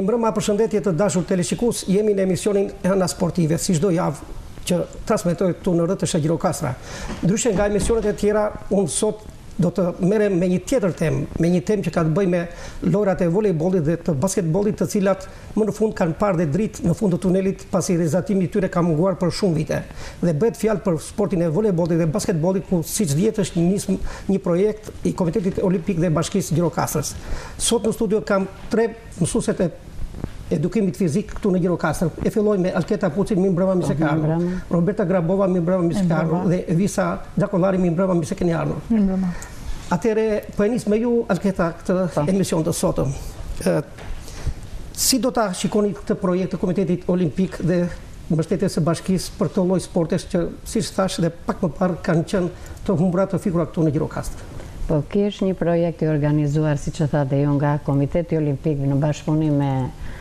Mimbrama përshëndetje të dashur teleshikues, jemi në emisionin Ana Sportive, si çdo javë që transmetoj këtu në rrjetet e Gjirokastra. Ndryshe nga emisionet e tjera, unë sot do të merrem me një tjetër temë, me një temë që ka të bëjë me lojrat e volejbollit dhe të basketbollit, të cilat më në fund kanë parë dhe dritë në fund të tunelit pasi realizatimi i tyre ka munguar për shumë vite. Dhe bëhet fjalë për sportin e volejbollit dhe basketbollit, ku siç dihet është një projekt i Komitetit Olimpik dhe Bashkisë Gjirokastrës. Sot në studio kam 3 mësueset e edukimit fizik këtu në Gjirokastër. E filloj me Alketa Pucin, Mimbrama mi se ka ardhur, Roberta Grabova, Mimbrama mi se ka ardhur, dhe Evisa Gjakollari, Mimbrama mi se keni ardhur. Atëre, po e nis me ju, Alketa, këtë emision të sotëm. Si do ta shikoni këtë projekt të Komitetit Olimpik dhe mbështetjes së bashkisë për këtë lloj sportesh që, siç thash dhe pak më parë, kanë qenë të humbura të fikura këtu në Gjirokastër? Po, ky është një projekt i organizuar, siç e thatë ju, nga Komiteti Olimpik në bashkëpunim me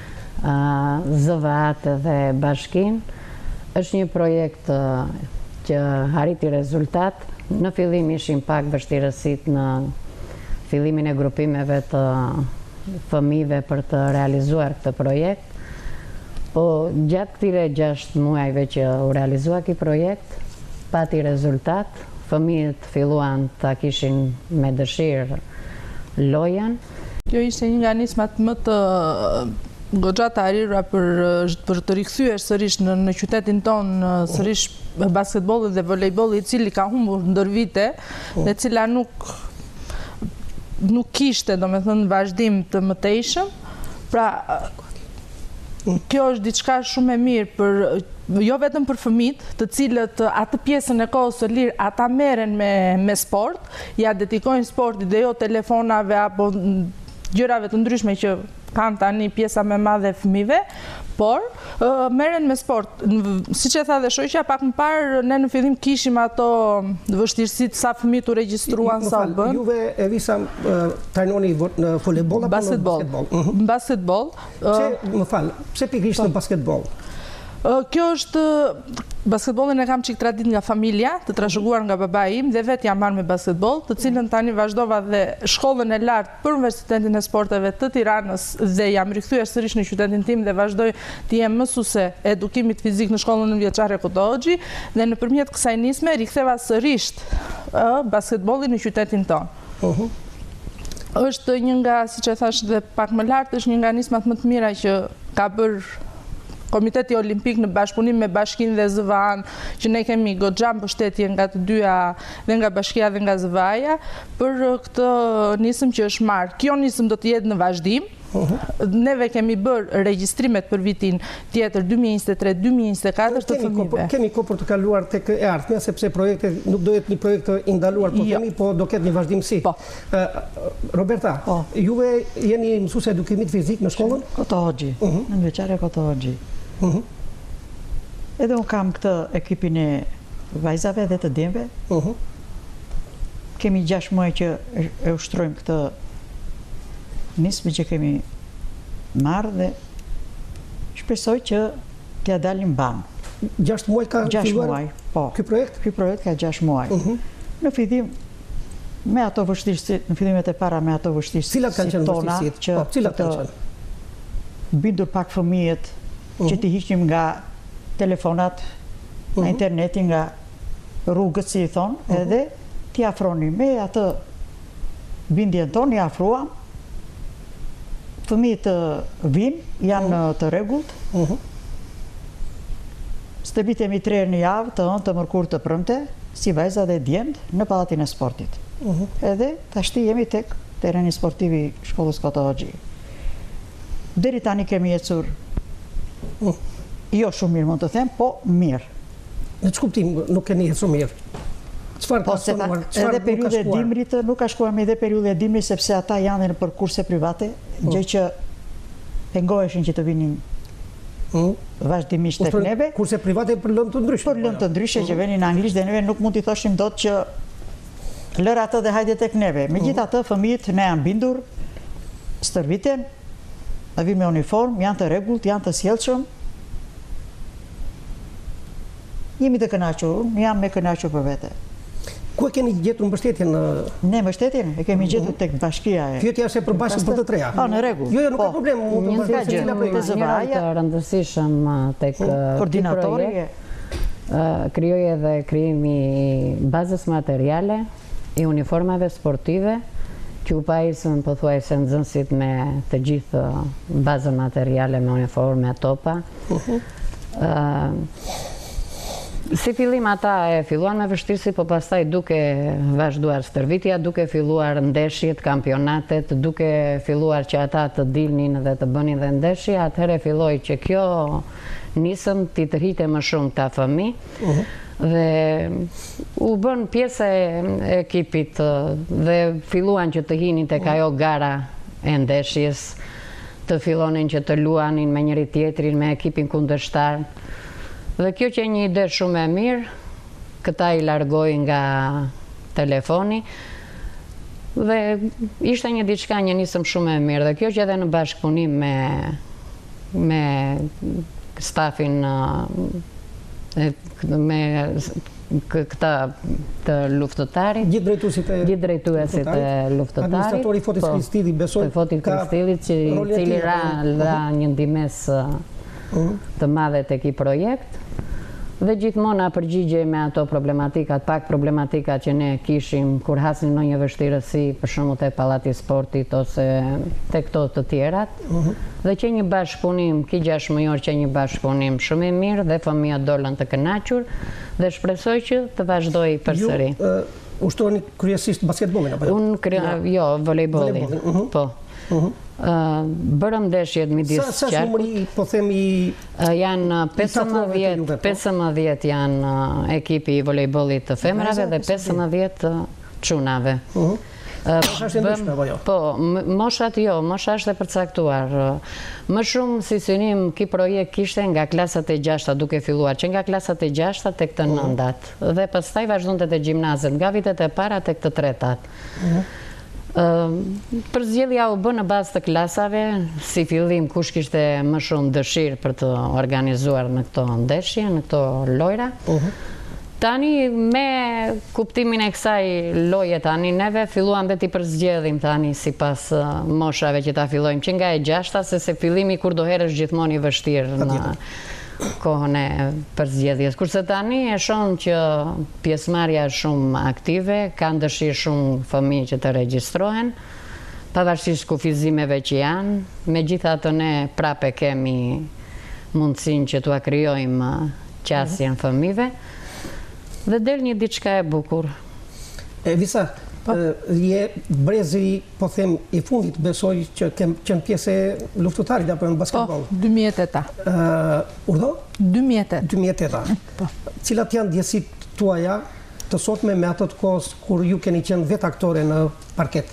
ZVA-t dhe bashkinë. Është një projekt që arriti rezultat. Në fillim ishin pak vështirësitë në fillimin e grupimeve të fëmijëve për të realizuar këtë projekt. Po gjatë këtyre 6 muajve që u realizua ky projekt, pati rezultat. Fëmijët filluan ta kishin me dëshirë lojën. Kjo ishte një nga nismat më të goxha të arrirura për të rikthyer sërish në qytetin tonë sërish basketbollit dhe volejbollit, i cili ka humbur ndër vite dhe cila nuk kishte, domethënë, vazhdim të mëtejshëm. Pra, kjo është diçka shumë e mirë jo vetëm për fëmijët, të cilët atë pjesën e kohës së lirë ata merren me sport, ja dedikojnë sportit dhe jo telefonave apo gjërave të ndryshme që kanë tani pjesa më e madhe e fëmijëve, por merren me sport. Siç e tha dhe shoqja, pak më parë ne në fillim kishim ato vështirësitë sa fëmijët u regjistruan, sa u bën. Juve, Evisa, trajnoni në volejboll apo në basketboll? Basketboll. Pse pikërisht në basketboll? Kjo është, basketbollin e kam çik tradit nga familja, të trashëguar nga babai im, dhe vetë jam marrë me basketboll, të cilën tani vazhdova dhe shkollën e lartë për Universitetin e Sporteve të Tiranës dhe jam rikthyer sërish në qytetin tim dhe vazhdoj të jem mësuese e edukimit fizik në shkollën nënvjeçare Koto Hoxhi, dhe nëpërmjet kësaj nisme riktheva sërish basketbollin në qytetin tonë. Është një nga, siç e thash dhe pak më lart, është një nga nismat më të mira që ka bërë Komiteti Olimpik në bashkëpunim me Bashkinë dhe ZVA-n, që ne kemi goxha mbështetje nga të dyja, dhe nga Bashkia dhe nga ZVA-ja, për këtë nisëm që është marrë. Kjo nisëm do të jetë në vazhdim. Neve kemi bërë regjistrimet për vitin tjetër 2023-2024 të fëmijëve. Kemi kohë për të kaluar tek e ardhmja, sepse projekti nuk do jetë një projekt i ndaluar, po do ketë një vazhdimsi. Roberta, juve jeni mësuese edukimit fizik në shkollën Koto Hoxhi, në nënveçare Koto Hoxhi. Edhe unë kam këtë ekipin e vajzave dhe të djemve. Kemi 6 muaj që e ushtrojmë këtë nismë që kemi marrë dhe shpresoj që t'ja dalim banë. 6 muaj ka filluar ky projekt? Ky projekt ka 6 muaj. Në fillim, me ato vështirësi, në fillimet e para me ato vështirësi tona, që të bindur pak fëmijët, që t'i hiqim nga telefonat, nga interneti, nga rrugët, si i thonë, edhe t'i afroni me atë bindjen tonë, i afruam, fëmijët vinë, janë të rregullt, stëbitemi 3 herë në javë, të ënë, të mërkur, të premte, si vajza dhe djemët, në pallatin e sportit. Edhe tashti jemi tek tereni sportiv i shkollës Koto Hoxhi. Deri tani kemi ecur jo shumë mirë, mund të them, po mirë. Në ç'kuptim nuk keni ecur mirë? Çfarë ka shkuar? Edhe periudhë e dimrit nuk ka shkuar mirë, edhe periudhë e dimrit, sepse ata janë në kurse private, gjë që pengoheshin që të vinin vazhdimisht tek neve. Kurse private për lëndë të ndryshme. Për lëndë të ndryshme që venin anglisht dhe neve nuk mund t'i thoshim dot që lër atë dhe hajde tek neve. Megjithatë, fëmijët ne janë bindur, stërviten, vinë me uniform, janë të rregullt, janë të sjellshëm. Jemi të kënaqur, jam me kënaqur për vete. Ku e keni gjetur mbështetjen? Ne mbështetjen e kemi gjetur tek bashkia e. Pyetja është e përbashkët për të treja. Në rregull. Jo, nuk ka problem. Një të rëndësishëm tek koordinatori krijoi edhe krijimi bazës materiale i uniformave sportive, që u pajisën pothuajse nxënësit me të gjithë bazën materiale me uniforme, topa. Si fillim ata e filluan me vështirësi, po pastaj duke vazhduar stërvitja, duke filluar ndeshjet, kampionatet, duke filluar që ata të dilnin dhe të bënin dhe ndeshje, atëherë filloi që kjo nisëm t'i tërhiqte më shumë ta fëmijë dhe u bën pjesë e ekipit dhe filluan që të hinin tek ajo gara e ndeshjes, të fillonin që të luanin me njëri tjetrin, me ekipin kundërshtar. Dhe kjo që e një ide shumë e mirë, këta i largoj nga telefoni, dhe ishte një diçka, një nisëm shumë e mirë, dhe kjo që edhe në bashkëpunim me stafin, me këta të luftëtarit, gjithë drejtuesit e luftëtarit, administratori Fotis Kristili, besoj, Fotis Kristili, cili ra një ndimes të madhe tek i projekt, dhe gjithmonë na përgjigjej me ato problematikat, pak problematikat që ne kishim kur hasnim në një vështirësi, për shembull te pallati i sportit ose te këto të tjerat, dhe që një bashkëpunim, ki 6 muaj që një bashkëpunim shumë i mirë dhe fëmijët dolën të kënaqur dhe shpresoj që të vazhdojë përsëri. Ju ushtroni kryesisht basketbollin apo jo? Jo, volejbollin. Po. Bërëm ndeshjet midis qarkut. Sa numëri, po themi... Janë 15 janë ekipi i volejbollit të femrave dhe 15 çunave. Mosha është ndryshme, apo jo? Po, moshat jo, mosha është e përcaktuar. Më shumë si synim ky projekt kishte nga klasat e 6-ta duke filluar, që nga klasat e 6-ta tek të 9-tat. Dhe pastaj vazhdonte te gjimnazet, nga vitet e para tek të 3-tat. Përzgjedhja u bë në bazë të klasave, si fillim kush kishte më shumë dëshirë për të organizuar në këto ndeshje, në këto lojra. Tani me kuptimin e kësaj loje tani, neve filluam dhe t'i përzgjedhim tani sipas moshave që ta fillojmë, që nga e 6-ta, se fillimi kur do herë është gjithmonë i vështirë në kohën e përzgjedhjes. Kurse tani e shohim që pjesëmarrja është shumë aktive, kanë dëshirë shumë fëmijë që të regjistrohen, pavarësisht kufizimeve që janë, megjithatë ne prapë kemi mundësinë që t'ua krijojmë qasjen fëmijëve dhe del një diçka e bukur. Visa, je brezi, po them, i fundit, besoj që qenë pjesë e luftëtarit apo në basketbol. Po, 2008. Urdo? 2008. 2008. Cilat janë ndjesitë tuaja të sotme me ato të kohës kur ju keni qenë vetë aktore në parket?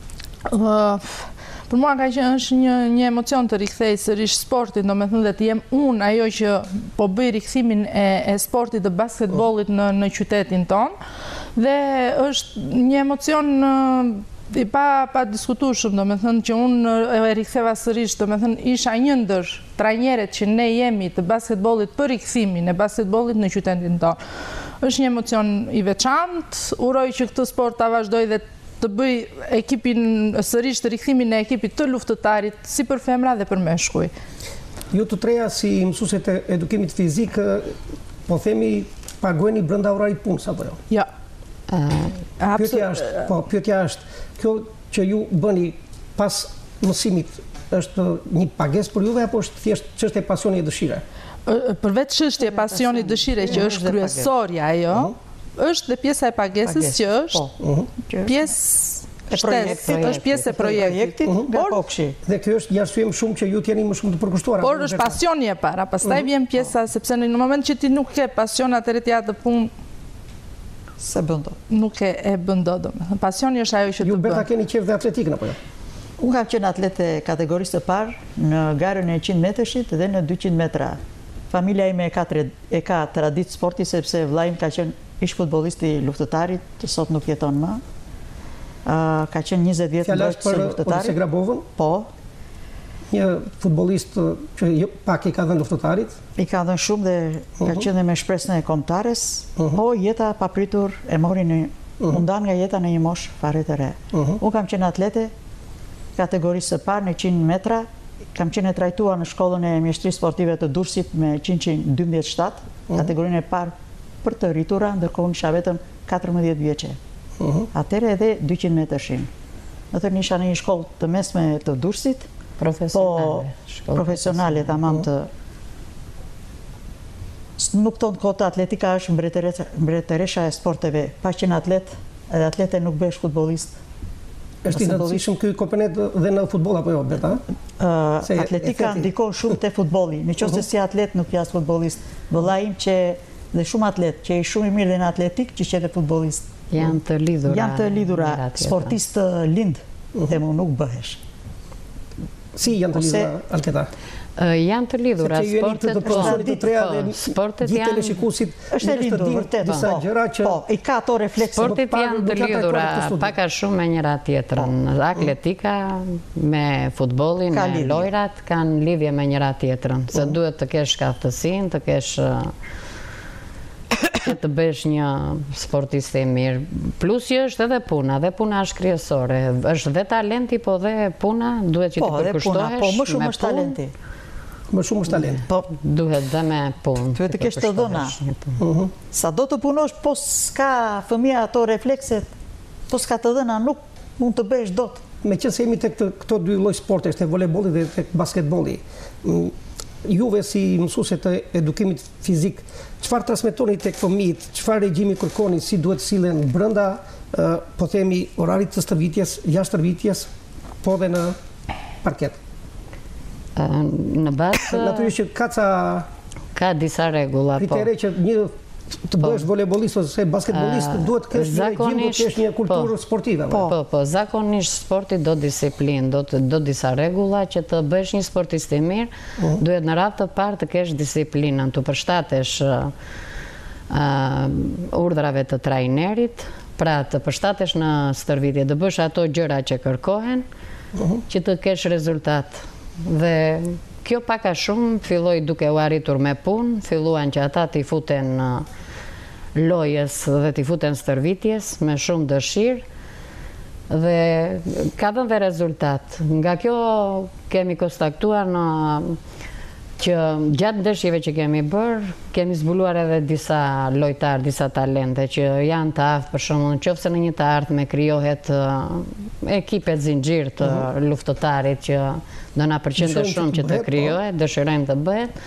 Për mua ka qenë është një emocion të rikthej sërish sportit, do me thënë dhe të jem unë ajo që po bëj rikthimin e sportit dhe basketbollit në qytetin tonë, dhe është një emocion i pa diskutueshëm, do me thënë që unë e riktheva sërish, do me thënë isha një ndër trajneret që ne jemi të basketbollit për rikthimin e basketbollit në qytetin tonë. Është një emocion i veçantë, uroj që këtë sport ta vazhdoj dhe të bëj ekipin sërish të rikthimin e ekipit të luftëtarit si për femra dhe për meshkuj. Ju të treja si mësuesit e edukimit fizik, po themi pagueni brenda orarit punës apo jo? Jo. Pyetja është, kjo që ju bëni pas mësimit është një pagesë për juve apo është thjesht çështje pasioni e dëshire? Përveç çështje pasioni e dëshire që është kryesorja ajo, është dhe pjesa e pagesës që është pjesë e projektit. Nga kokshi. Dhe kjo është një arsye më shumë që ju t'jeni më shumë të përkushtuar. Por është pasioni e para, pastaj vjen pjesa, sepse në moment që ti nuk ke pasion atëherë ti atë punë se bën dot. Nuk e bën dot, domethënë. Pasioni është ajo që të bën. Ju beta keni qef dhe atletikën apo jo? Unë kam qenë atlet e kategorisë të parë në garën e 100 metrëshit dhe në 200 metra. Familja ime e ka traditë sporti sepse vllai im ka qenë ish futbollisti luftëtarit, që sot nuk jeton më. Ka qenë 20 vjetë në bërë se luftëtarit. Odise Grabovën? Po. Një futbollist që pak i ka dhënë luftëtarit? I ka dhënë shumë dhe ka qenë me shpresën e kombëtares, po jeta papritur e mori në Unë ndan nga jeta në një moshë fare të re. Unë kam qenë atlete, kategorisë së parë në 100 metra, kam qenë trajtuar në shkollën e mjeshtrisë sportive të Durrësit me 112 kategorinë e parë për të rritura, ndërkohë isha vetëm 14 vjeçe. Atëherë edhe 200 metërshin. Atëherë isha në një shkollë të mesme të Durrësit, profesionale tamam të. Nuk tonë kota atletika është mbretëresha e sporteve. Pa qenë atlet, edhe atlete nuk bëhesh futbollist. Është i rëndësishëm ky komponent dhe në futboll apo jo, Berta? Atletika ndikon shumë te futbolli. Nëse si atlet nuk jas futbollist. Vëllai im që dhe shumë atlet që i shumë i mirë dhe në atletik që qete futbollist. Janë të lidhura. Janë të lidhura. Sportist lind dhe mu nuk bëhesh. Si janë të lidhura, Alketa? Janë të lidhura. Sportet janë... është e lindur, vërtet. Po, i ka ato reflekse. Sportet janë të lidhura paka shumë me njëra tjetrën. Atletika me futbollin, me lojrat, kanë lidhje me njëra tjetrën. Se duhet të kesh aftësinë, të kesh... të bësh një sportist i mirë. Plus që është edhe puna është kryesore. është dhe talenti, po dhe puna, duhet që të përkushtohesh. Po, më shumë është talenti. Më shumë është talent. Po, duhet dhe me punë. Duhet të kesh të dhëna. Sa do të punosh, po s'ka fëmija ato reflekset, po s'ka të dhëna, nuk mund të bësh dot. Me qënë se jemi të këto dy lloj sporte, të volejbolli dhe të basketbolli, juve si mësuese të edukimit fizik, çfarë transmetoni tek fëmijët, çfarë regjimi kërkoni, si duhet sillen brenda, po themi, orarit të stërvitjes, jashtë stërvitjes, po dhe në parket? Në bazë... Natyrisht që ka disa rregulla, po. Kritere që një të bësh volejbolist ose basketbolist, duhet të kesh një regjim, duhet të kesh një kulturë sportive. Po, zakonisht sporti do disiplinë, do disa rregulla që të bësh një sportist i mirë, duhet në radhë të parë të kesh disiplinën, të përshtatesh urdhrave të trajnerit, pra të përshtatesh në stërvitje, të bësh ato gjëra që kërkohen, që të kesh rezultat. Dhe kjo paka shumë filloi duke u arritur me punë, filluan që ata t'i futen lojës dhe t'i futen stërvitjes me shumë dëshirë dhe ka dhënë dhe rezultat. Nga kjo kemi konstatuar që gjatë ndeshjeve që kemi bërë, kemi zbuluar edhe disa lojtarë, disa talente që janë të aftë, për shembull, nëse në një të ardhme krijohet ekipet zinxhir të luftëtarit që do na përqendë shumë që të krijohet, dëshirojmë të bëhet.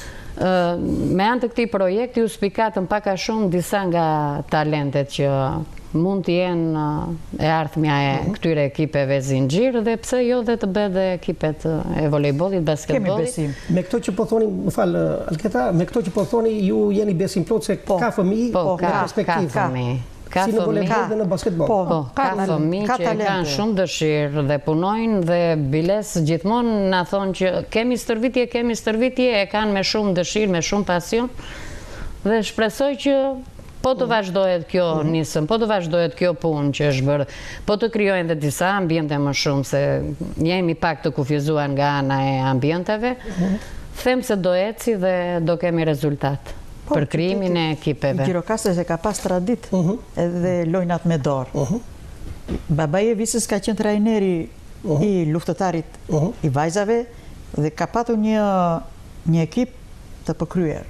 Me anë të këtij projekti u spikatën paka shumë disa nga talentet që mund të jenë e ardhmja e këtyre ekipeve zinxhir dhe pse jo dhe të bëhet dhe ekipet e volejbollit, basketbollit. Kemi besim. Me këto që po thoni, më fal Alketa, me këto që po thoni ju jeni besim plot se ka fëmijë në perspektivë. Ka si në volejboll dhe në basketboll. Po, ka fëmijë që kanë shumë dëshirë dhe punojnë dhe biles gjithmonë na thonë që kemi stërvitje, e kanë me shumë dëshirë, me shumë pasion dhe shpresoj që po të vazhdohet kjo nisëm, po të vazhdohet kjo punë që është bërë, po të krijojnë dhe disa ambiente më shumë, se jemi pak të kufizuar nga ana e ambienteve, them se do eci dhe do kemi rezultat për krijimin e ekipeve. Gjirokastër se ka pas tradit edhe lojnat me dorë. Babai e Visës ka qenë trajneri i luftëtarit i vajzave dhe ka patur një ekip të përkryer.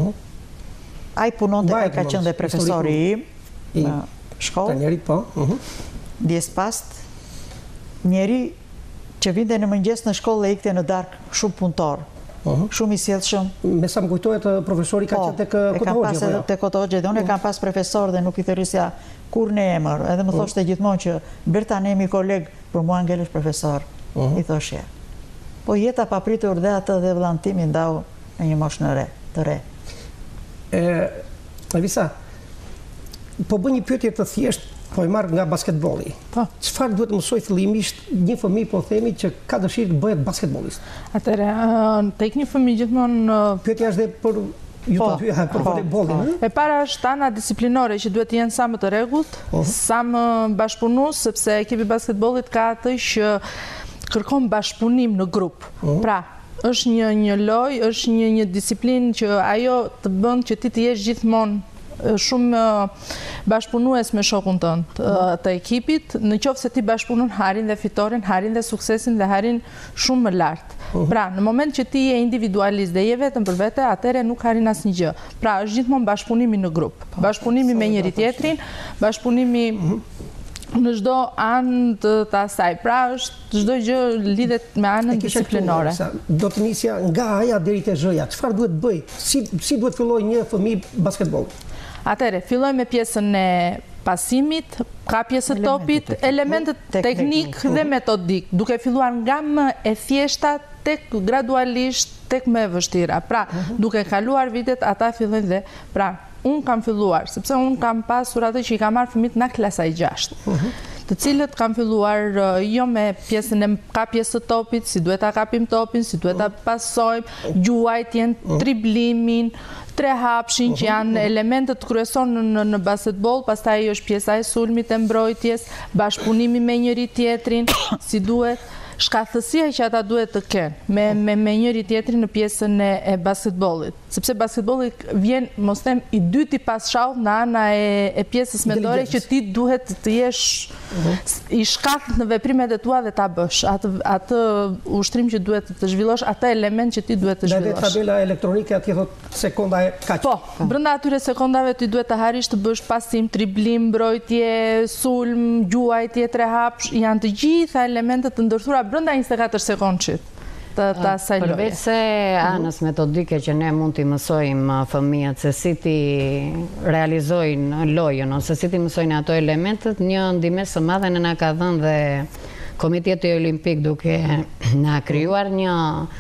Ai punon dhe ka qenë dhe profesori im në shkollë. Trajnerit, po. Dies past, njeri që vinte në mëngjes në shkollë dhe ikte në darkë shumë punëtor. Shumë i sjellshëm. Me sa më kujtohet, profesori ka qenë tek Koto Hoxha. Tek Koto Hoxha, dhe unë kam pas profesor dhe nuk i thërrisja kur në emër. Edhe më thoshte gjithmonë që Berta ne jemi koleg, për mua ngelesh profesor. I thoshje. Po jeta papritur dhe atë dhe vëllantimi ndau në një moshë të re. Visa, po bë një pyetje të thjeshtë, po e marr nga basketbolli. Çfarë duhet të mësoj fillimisht një fëmijë, po themi, që ka dëshirë të bëhet basketbollist? Atëre, tek një fëmijë gjithmonë pyetja është dhe për ju të dy, për volejbollin. E para është ana disiplinore që duhet të jenë sa më të rregullt, sa më bashkëpunues, sepse ekipi basketbollit ka atë që kërkon bashkëpunim në grup. Pra, është një lojë, është një disiplinë që ajo të bën që ti të jesh gjithmonë shumë bashkëpunues me shokun tënd të ekipit, në qoftë se ti bashkëpunon harin dhe fitoren, harin dhe suksesin dhe harin shumë më lartë. Pra, në moment që ti je individualist dhe je vetëm për vete, atëre nuk harin asnjë gjë. Pra, është gjithmonë bashkëpunimi në grup, bashkëpunimi me njëri tjetrin, bashkëpunimi në çdo anë të asaj. Pra, është çdo gjë lidhet me anën disiplinore. Do të nisja nga aja deri te zhëja. Çfarë duhet bëj? Si duhet filloj një fëmijë basketboll? Atëre, filloj me pjesën e pasimit, kapjes së topit, elementet teknik dhe metodik, duke filluar nga më e thjeshta tek gradualisht tek më e vështira. Pra, duke kaluar vitet, ata fillojnë dhe pra, unë kam filluar, sepse unë kam pasur atë që i kam marrë fëmijët nga klasa e 6, të cilët kam filluar jo me pjesën e kapjes së topit, si duhet ta kapim topin, si duhet ta pasojmë, gjuajtjen, driblimin, tre hapshin që janë elementet kryesor në basketbol, pastaj është pjesa e sulmit, e mbrojtjes, bashkëpunimi me njëri tjetrin, si duhet, shkathësia që ata duhet të kenë me njëri tjetrin në pjesën e basketbollit. Sepse basketbolli vjen, mos them, i dyti pas shallë në ana e pjesës mendore që ti duhet të jesh i shkathët në veprimet e tua dhe ta bësh. Atë ushtrim që duhet të zhvillosh, atë element që ti duhet të zhvillosh. Dhe tabela elektronike atje thot sekonda e kaq. Po, brenda atyre sekondave ti duhet të harish të bësh pasim, driblim, mbrojtje, sulm, gjuajtje, tre hapsh, janë të gjitha elementet të ndërthura brenda 24 sekondëshit. Përveç se anës metodike që ne mund t'i mësojmë fëmijët se si ti realizojnë lojën ose si ti mësojnë ato elementet, një ndihmës së madhe në na ka dhënë dhe Komiteti Olimpik duke na krijuar një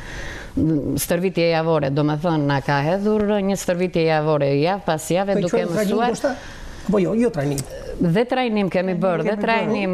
stërvitje javore, do me thënë na ka hedhur një stërvitje javore javë pas jave duke mësuar. Po jo trajnim. Dhe trajnim kemi bërë, dhe trajnim...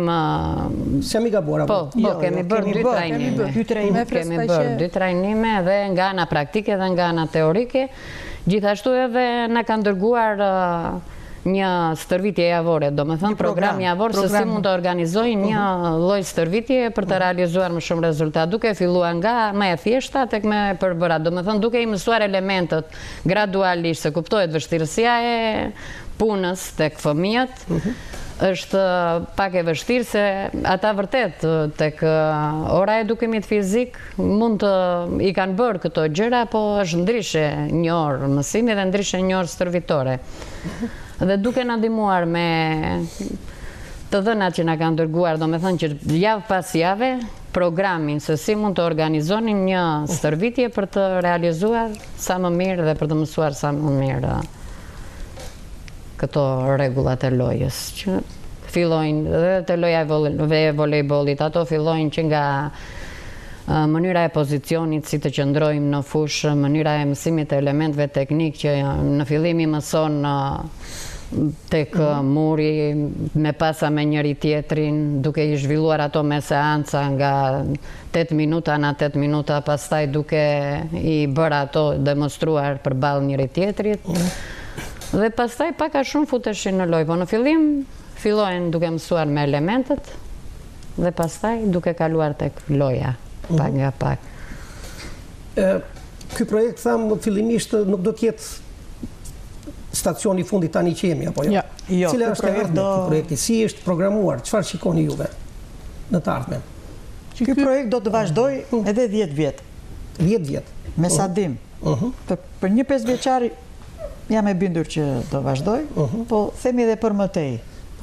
Se mi gabuar, po, kemi bërë 2 trajnime. Kemi bërë 2 trajnime dhe nga ana praktike dhe nga ana teorike. Gjithashtu edhe na kanë dërguar një stërvitje javore, do me thënë program javor se si mund të organizojnë një lloj stërvitje për të realizuar më shumë rezultat, duke filluar nga më e thjeshta tek më e përbëra, do me thënë duke i mësuar elementet gradualisht, se kuptohet vështirësia e punës tek fëmijët, është pak e vështirë se ata vërtet tek ora e edukimit fizik mund të i kanë bërë këto gjëra, po është ndryshe një orë mësimi dhe ndryshe një orë stërvitore. Dhe duke na ndihmuar me të dhënat që na kanë dërguar, do me thënë që javë pas jave, programin se si mund të organizonin një stërvitje për të realizuar sa më mirë dhe për të mësuar sa më mirë këto rregullat e lojës, që fillojnë dhe të loja e volejbollit, ato fillojnë që nga mënyra e pozicionit, si të qëndrojmë në fushë, mënyra e mësimit të elementve teknik që në fillim i mëson tek muri, me pasa me njëri tjetrin, duke i zhvilluar ato me seanca nga 8 minuta në 8 minuta, pastaj duke i bërë ato demonstruar përballë njëri tjetrit. Dhe pastaj pak a shumë futeshin në lojë, po në fillim fillojnë duke mësuar me elementet dhe pastaj duke kaluar tek loja, pak nga pak. Ky projekt, thamë, fillimisht nuk do t'jetë stacioni fundit tani që jemi, apo jo? Jo, cila është e ardhmja ky projekti? Si është programuar? Çfarë shikoni juve në të ardhmen? Ky projekt do të vazhdojë edhe 10 vjet. 10 vjet. Me sa dim. Për një 5 vjeçari jam e bindur që do vazhdoj, po themi edhe për mëtej.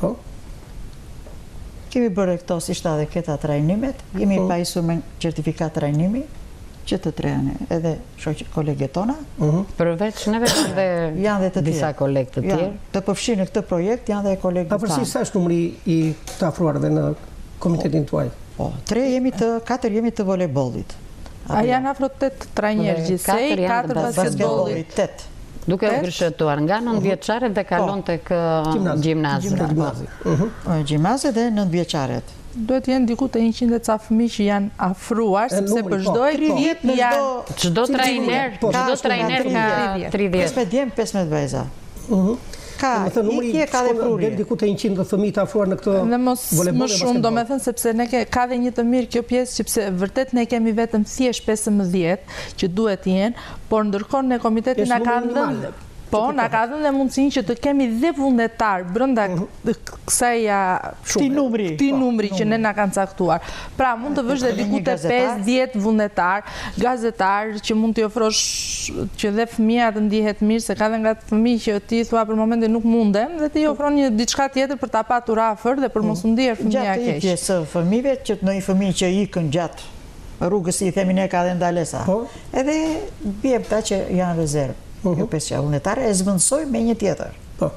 Kemi bërë këto si shta dhe këta trajnimet, jemi pajisur me certifikat trajnimi, që të trejane edhe kolegët tona. Përveç neve janë dhe disa kolegë të tjerë. Të përfshi në këtë projekt janë dhe kolegët tanë. Përsi sa është numri i të afruarve në komitetin tuaj? 4 jemi të volejbollit. A janë afro 8 trajnerë gjithsej, 4 basketbollit. 8. Duke u gërshetuar nga 9 vjeçaret dhe kalon tek gjimnazit. Gjimnazit dhe 9 vjeçaret. Duhet jenë diku të 100 ca fëmijë që janë afruar, sepse për çdo ekip janë çdo trajner ka 30. 15 djem, 15 vajza. Ka ikje, ka dhe prurje. Diku të 100 fëmijë të afruar në këtë volejboll. Më shumë, do me thënë, sepse ka dhe një të mirë kjo pjesë, që pse vërtet ne kemi vetëm thjesht 15 që duhet jenë, por ndërkohë në komitetin na kanë dhënë Po, na ka dhënë dhe mundësinë që të kemi dhe vullnetar brenda kësaj këtij numri që ne na kanë caktuar. Pra, mund të vësh dhe diku te 5-10 vullnetar, gazetar që mund t'i ofrosh që dhe fëmia të ndihet mirë, se ka dhe nga fëmijë që ti thua për momentin nuk mundem dhe ti ofron një diçka tjetër për ta patur afër dhe për mos u ndier fëmia keq. Gjatë ikjes së fëmijëve që në një fëmijë që ikën gjatë rrugës i themi ne ka dhe ndalesa. Edhe bie këta që janë rezervë. Jo pesë vullnetare e zvendësoj me një tjetër. Po.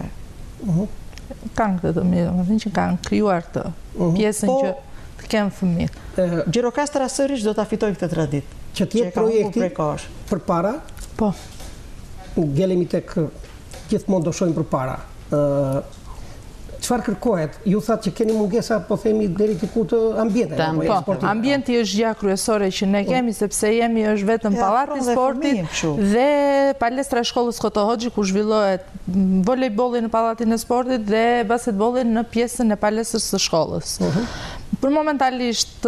Kanë këtë të mirë, më thënë që kanë krijuar këtë pjesën që të kenë fëmijë. Gjirokastra sërish do ta fitojë këtë traditë. Që të jetë projekti përpara. Po. Ngelemi tek gjithmonë do shohim përpara. Çfarë kërkohet? Ju thatë që keni mungesa, po themi deri diku të ambientit. Po, ambienti është gjë kryesore që ne kemi, sepse është vetëm pallati i sportit dhe palestra e shkollës Koto Hoxhi ku zhvillohet volejbolli në pallatin e sportit dhe basketbolli në pjesën e palestrës së shkollës. Për momentalisht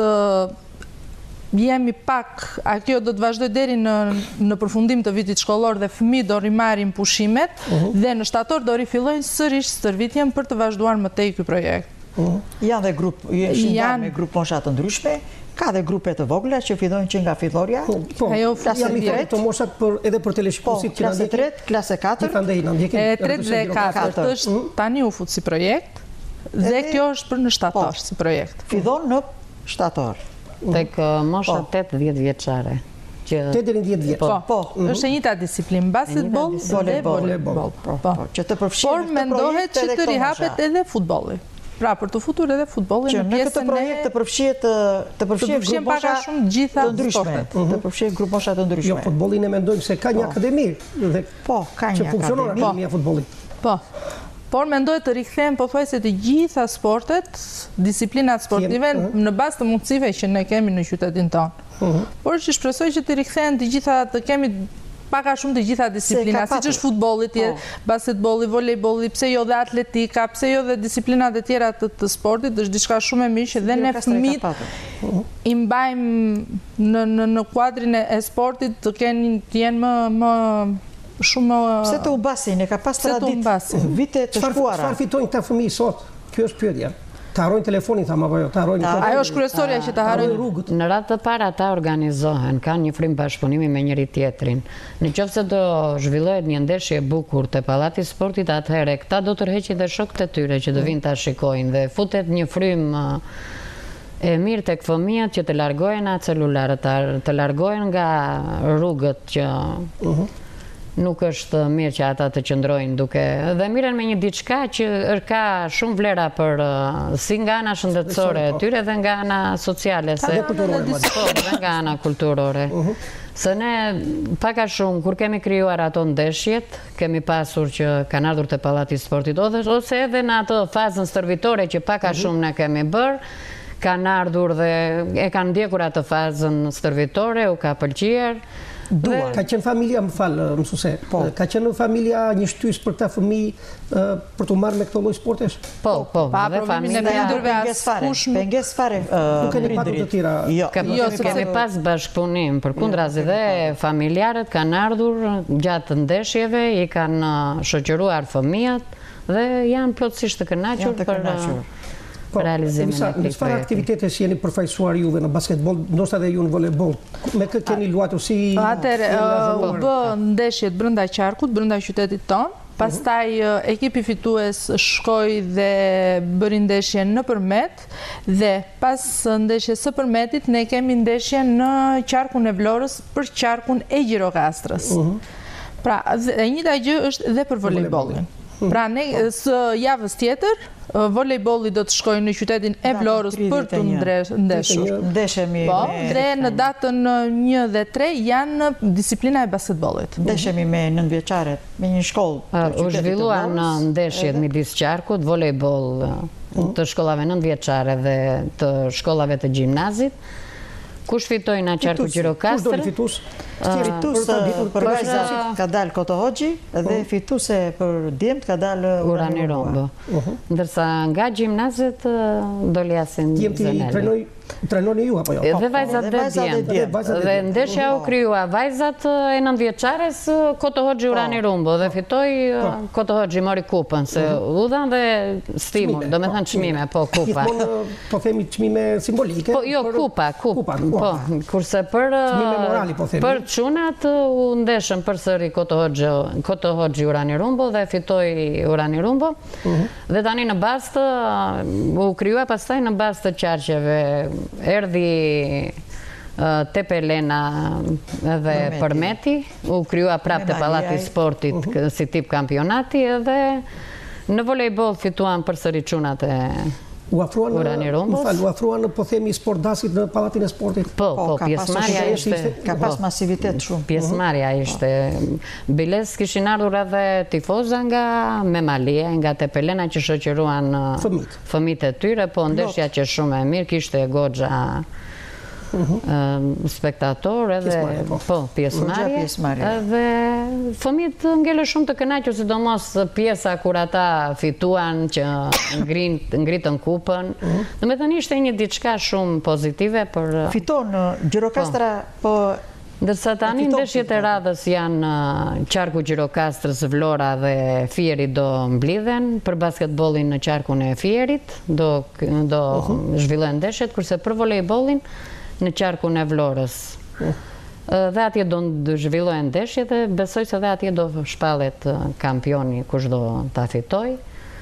jemi pak, kjo do të vazhdoj deri në përfundim të vitit shkollor dhe fëmijët do rimarrin pushimet dhe në shtator do rifillojnë sërish stërvitjen për të vazhduar më tej ky projekt. Janë dhe me grup mosha të ndryshme, ka dhe grupe të vogla që fillojnë që nga fillorja. Ajo jam i thënë të moshat edhe për teleshikuesit që na ndjekin. Klasë 3, klasë 4. E 3 dhe 4 është tani u fut si projekt dhe kjo është për në shtator si projekt. Fillon në shtator. Tek mosha 8-10 vjeçare. 8-10 vjeç. Po, është e njëjta disiplinë, basketboll dhe volejboll. Që të përfshihet. Por mendohet që të rihapet edhe futbolli. Pra, për të futur edhe futbollin në pjesën e... Që në këtë projekt të përfshihet paka shumë gjitha sportet. Të përfshihet grup mosha të ndryshme. Jo, futbollin e mendojmë se ka një akademi. Po, ka një akademi. Që funksionon akademia e futbollit. Po. Por mendoj të rikthehen pothuajse të gjitha sportet, disiplinat sportive në bazë të mundësive që ne kemi në qytetin tonë. Por që shpresoj që të rikthehen të gjitha, të kemi paka shumë të gjitha disiplinat, siç është futbolli, basketbolli, volejbolli, pse jo dhe atletika, pse jo dhe disiplinat e tjera të sportit, është diçka shumë e mirë që dhe ne fëmijët i mbajmë në kuadrin e sportit të jenë më shumë... Pse të humbasin, e ka pas traditë vite të shkuara. Çfarë fitojnë këta fëmijë sot? Kjo është pyetja. Të harrojnë telefonin, thamë apo jo? Të harrojnë... Ajo është kryesorja që të harrojnë rrugët. Në radhë të parë ata organizohen, kanë një frymë bashkëpunimi me njëri tjetrin. Nëse do zhvillohet një ndeshje e bukur te pallati i sportit, atëherë këta do tërheqin dhe shokët e tyre që do vinë ta shikojnë dhe futet një frymë e mirë tek fëmijët që të largohen nga celularët, të largohen nga rrugët që nuk është mirë që ata të qëndrojnë duke dhe miren me një diçka që ka shumë vlera për si nga ana shëndetësore e tyre dhe nga ana sociale dhe nga ana kulturore. Se ne paka shumë kur kemi krijuar ato ndeshjet, kemi pasur që kanë ardhur te pallati i sportit ose edhe në ato fazën stërvitore që paka shumë ne kemi bërë, kanë ardhur dhe e kanë ndjekur atë fazën stërvitore, u ka pëlqyer. Ka qenë familja, më falë, mësuse, ka qenë familja një shtys për ta fëmijë për të marrë me këto lloj sportesh? Po, dhe familja penges fare. Nuk keni patur të tjera? Jo, kemi pas bashkëpunim, përkundrazi dhe familjarët kanë ardhur gjatë ndeshjeve, i kanë shoqëruar fëmijët dhe janë plotësisht të kënaqur për realizimin e këtij projekti. Çfarë aktivitete jeni përfaqësuar juve në basketbol, ndoshta edhe ju në volejboll? Me kë keni luajtur si? Atëherë u bë ndeshjet brenda qarkut, brenda qytetit ton. Pastaj ekipi fitues shkoi dhe bëri ndeshje në Përmet dhe pas ndeshjes së Përmetit ne kemi ndeshje në qarkun e Vlorës për qarkun e Gjirokastrës. Pra, e njëjta gjë është dhe për volejbollin. Pra, ne së javës tjetër, volejbolli do të shkojë në qytetin e Vlorës për të ndeshur. Ndeshemi dhe në datën 1 dhe 3 janë disiplina e basketbollit. Ndeshemi me 9-vjeçaret, me një shkollë. U zhvilluan në ndeshjet midis qarkut, volejboll të shkollave 9-vjeçare dhe të shkollave të gjimnazit. Kush fitoi në qarku Gjirokastrë? Kush do në fitus? Fitus për vajzat ka dalë Koto Hoxhi dhe fituse për djemt ka dalë Urani Rombo. Ndërsa nga gjimnazet doli Asin Zeneli. Djemti i trajnoi Trenoni ju apo jo? Dhe vajzat dhe djemë. Dhe ndeshja u kryua vajzat e 9 vjeçares Koto Hoxhi Urani Rumbo dhe fitoi Koto Hoxhi mori kupën, se u dhan dhe stimul, do me thënë çmime, po kupa. Po themi çmime simbolike? Po jo, kupa. Po, kurse për çunat u ndeshën përsëri Koto Hoxhi Urani Rumbo dhe fitoi Urani Rumbo. Dhe tani në bazë u kryua pastaj në bazë të qarqeve erdhi Tepe Elena dhe Përmeti, u kryua prapë të Pallati Sportit si tip kampionati edhe në volejboll fituan përsëri çunat e Urani Rumbos. U afruan po themi sportdasit në Pallatin e Sportit? Po, pjesëmarrja ishte... Ka pas masivitet shumë. Pjesëmarrja ishte... Biles kishin ardhur edhe tifoza nga Memalie, nga Tepe Elena që shoqëruan fëmijët e tyre, po ndeshja që shumë e mirë, kishte goxha spektator edhe pjesëmarrje edhe fëmijët ngele shumë të kënaqur, sidomos pjesa kur ata fituan që ngritën kupën. Domethënë ishte një diçka shumë pozitive për fiton Gjirokastra, po ndërsa tani ndeshjet e radhës janë qarku Gjirokastrës, Vlora dhe Fieri do mblidhen për basketbollin në qarkun e Fierit, do zhvillohen ndeshjet, kurse për volejbollin në qarkun e Vlorës. Dhe atje do zhvillohen ndeshjet dhe besoj se dhe atje do shpallet kampioni kush do ta fitoj.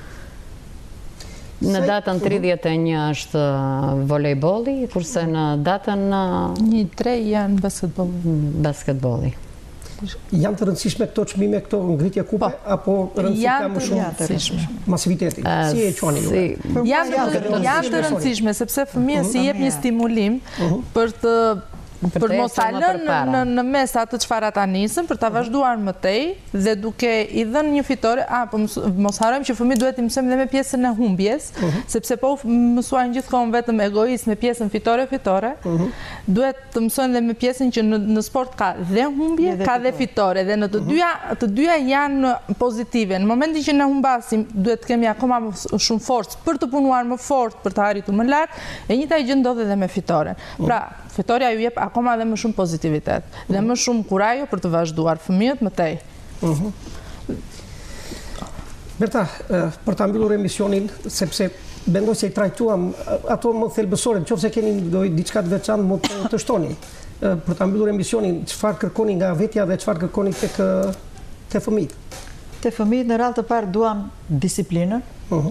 Në datën 31 është volejbolli, kurse në datën 1-3 janë basketbolli. Janë të rëndësishme këto çmime, këto ngritje kupe, apo rëndësi ka më shumë masiviteti? Si e quani ju? Janë të rëndësishme, sepse fëmija si jep një stimulim për të mos ta lënë në mes atë çfarë ata nisën, për ta vazhduar më tej dhe duke i dhënë një fitore, po mos harrojmë që fëmijët duhet i mësojmë dhe me pjesën e humbjes, sepse po mësuajnë gjithkohon vetëm egoist me pjesën fitore, duhet të mësojnë dhe me pjesën që në sport ka dhe humbje, ka dhe fitore, dhe në të dyja janë pozitive. Në momentin që ne humbasim, duhet të kemi akoma shumë forcë për të punuar më fort, për të arritur më lart, e njëjta gjë ndodh edhe me fitoren. Pra, fitoria ju jep akoma dhe më shumë pozitivitet dhe më shumë kurajo për të vazhduar fëmijët më tej. Berta, për ta mbyllur emisionin, sepse mendoj se i trajtuam ato më thelbësore, nëse keni diçka të veçantë mund të shtoni. Për ta mbyllur emisionin, çfarë kërkoni nga vetja dhe çfarë kërkoni te fëmijët? Te fëmijët në radhë të parë duam disiplinën.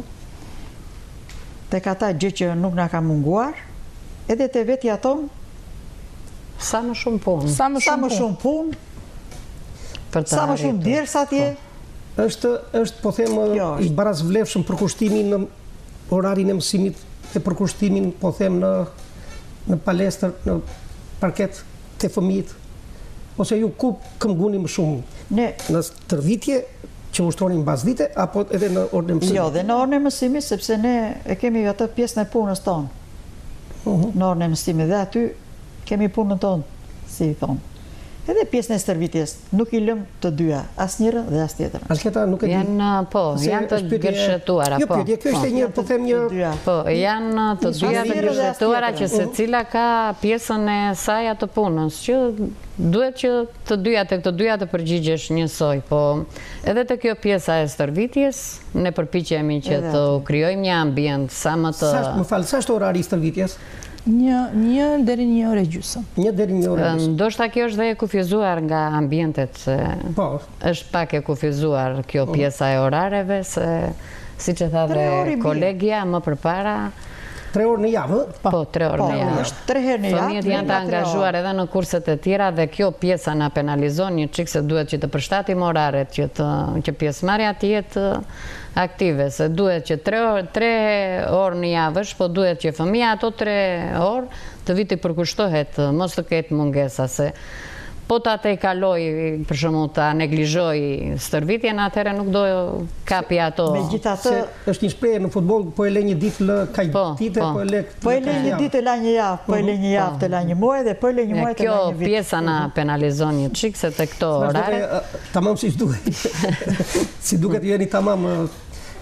Tek ata gjë që nuk na ka munguar, edhe te vetja tonë sa më shumë punë. Sa më shumë punë. Sa më shumë djersë atje. Është po them i barazvlefshëm përkushtimin në orarin e mësimit dhe përkushtimin po them në palestër, në parket të fëmijët. Ose ju ku këmbguni më shumë? Në tërvitje që ushtronin mbasdite apo edhe në orën e mësimit? Jo, dhe në orën e mësimit, sepse ne e kemi atë pjesën e punës tonë. Në orën e mësimit dhe aty kemi punën tonë, si i thonë. Edhe pjesën e stërvitjes, nuk i lëm të dyja, asnjëra dhe as tjetrën. Asketa nuk e di. Janë të gërshetuara, po. Jo, kjo ishte një, po them një... Po, janë të dyja të gërshetuara që secila ka pjesën e saj atë punës, që duhet që të dyja të përgjigjesh njësoj, po edhe të kjo pjesa e stërvitjes, ne përpiqemi që të krijojmë një ambient sa më të... Më falë, sa është orari i stërvitjes? 1 deri 1 orë e gjysmë. 1 deri 1 orë e gjysmë. Ndoshta kjo është dhe e kufizuar nga ambientet, se është pak e kufizuar kjo pjesa e orareve, se si që tha dhe kolegja më përpara... 3 orë në javë? Po, 3 orë në javë. 3 herë në javë. Fëmijët janë të angazhuar edhe në kurset e tjera dhe kjo pjesa na penalizon një çik, se duhet që të përshtatim oraret, që pjesëmarrja të jetë aktive, se duhet që 3 orë në javësh, po duhet që fëmija ato 3 orë të viti përkushtohet, mos të ketë mungesa, se po të atë i kaloj, për shembull ta neglizhoj stërvitjen, atëherë nuk do kapi ato. Megjithatë, është një shprehje në futboll, po e le një ditë lë kaq ditë, po e le një ditë la një javë, po e le një javë të la një muaj dhe po e le një muaj të la një vit. Kjo pjesa na penalizon një çik, se te këto orare tamam siç duhet. Si duket jeni tamam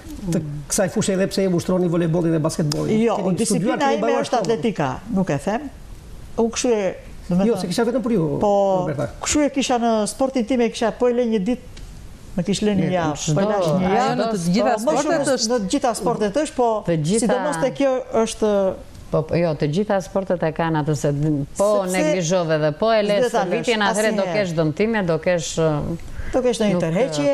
të kësaj fushë edhe pse e ushtroni voleybollin dhe basketbollin? Jo, disiplina ime është atletika, nuk e them. Unë kështu e... Jo, se kisha vetëm për ju, Roberta. Po, kështu e kisha në sportin time, kisha po e le një ditë, më kishë le një javë. Po e lash një javë. Në të gjitha sportet është. Në të gjitha sportet është, po sidomos të kjo është... Jo, të gjitha sportet e kanë atë se po neglizhove dhe po e le shërbitjen, atëherë do kesh dëmtime, do kesh... Do kesh në interheqje.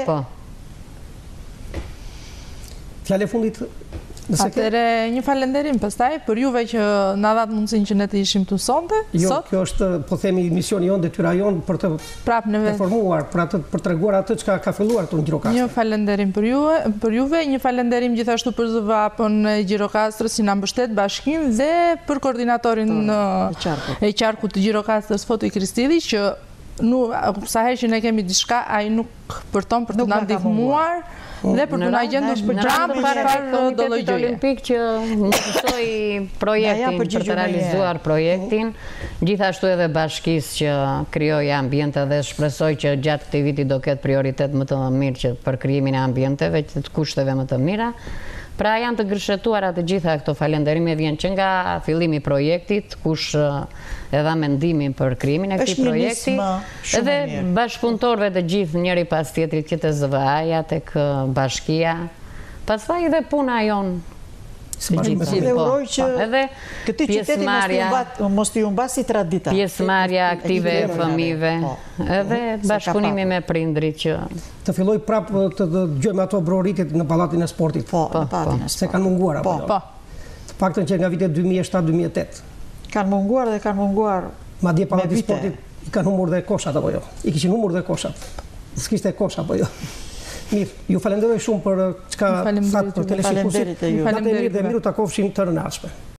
Fjale fundit... Atëre një falenderim pastaj për juve që na dhat mundësinë që ne të ishim këtu sonte. Jo, kjo është, po themi, misioni jonë, detyra jonë për të reformuar, për të treguar atë çka ka filluar këtu në Gjirokastër. Një falenderim për juve, një falenderim gjithashtu për ZVAP-ën e Gjirokastrës që na mbështet bashkim dhe për koordinatorin e qarkut të Gjirokastrës Foti Kristidhi që sa herë që ne kemi diçka, ai nuk përton për të na ndihmuar dhe për të na gjendur për çfarë do lloj gjëje. Olimpik që mësoi projektin për të realizuar projektin, gjithashtu edhe bashkisë që krijoi ambiente dhe shpresoj që gjatë këtij viti do ketë prioritet më të mirë që për krijimin e ambienteve, të kushteve më të mira. Pra janë të gërshetuara të gjitha këto falenderime vjen që nga fillimi i projektit, kush e dha mendimin për krijimin e këtij projekti, edhe bashkëpunëtorëve të gjithë njëri pas tjetrit që të ZVA-ja tek bashkia, pastaj edhe puna jon. Dhe uroj që këti qyteti mos t'i humbasi tradita. Pjesëmarrja aktive e fëmijëve, edhe bashkëpunimi me prindrit që... Të filloj prapë të dëgjojmë ato broritit në Pallatin e Sportit. Po, në Pallatin e Sportit. Se kanë munguar, apo jo? Po. Të paktën që nga vitet 2007-2008. Kanë munguar dhe kanë munguar madje Pallati i Sportit i kanë humbur dhe koshat, apo jo? I kishin humbur dhe koshat. S'kishte kosha, apo jo? Mirë, ju falenderoj shumë për çka thatë për teleshikuesit. Natë mirë dhe miru takofshim të rënashme.